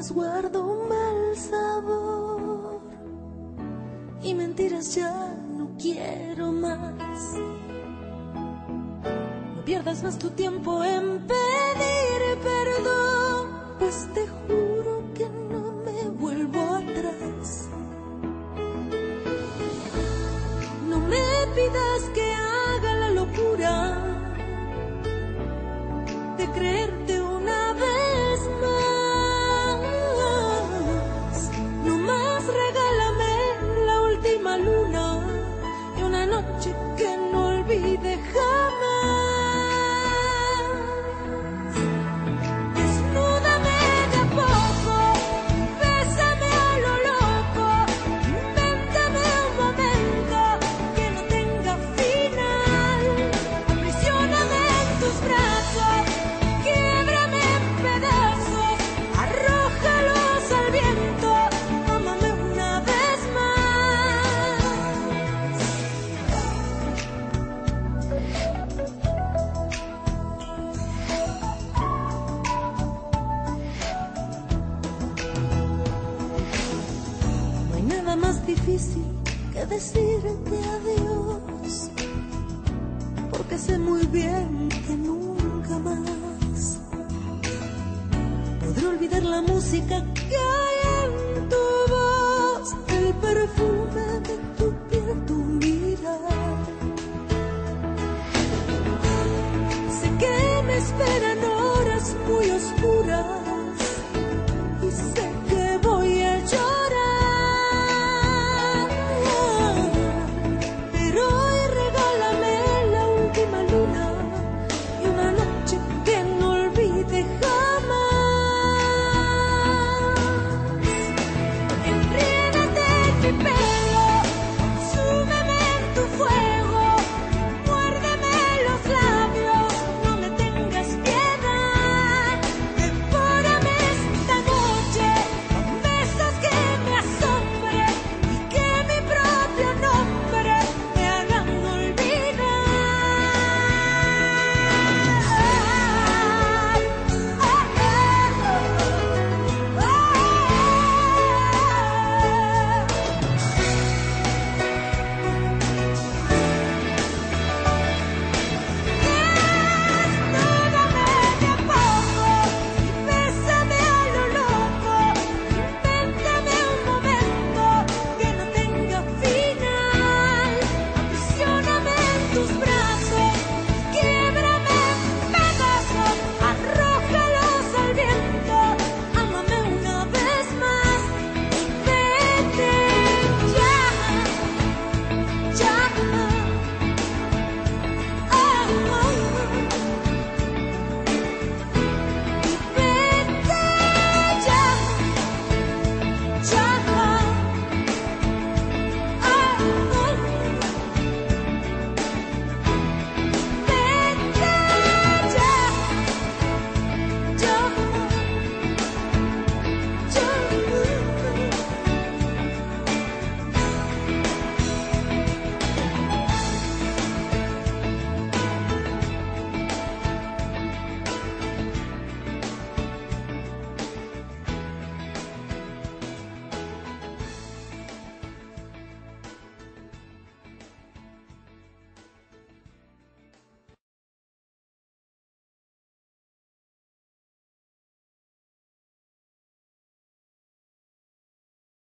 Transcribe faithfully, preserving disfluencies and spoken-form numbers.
nos guarda un mal sabor y mentiras ya no quiero más. No pierdas más tu tiempo en pedir perdón, pues te juro que no me vuelvo atrás. No me pidas que haga la locura de creerte una vez más. No más regálame la última luna y una noche que no olvide jamás. Desnúdame de a poco, bésame a lo loco, invéntame un momento que no tenga final. Aprisioname en tus brazos, quiebrame en pedazos, arrójalos al viento, ámame una vez más. No hay nada más difícil que decirte adiós, porque sé muy bien que nunca más podré olvidar la música que hay en tu voz, el perfume de tu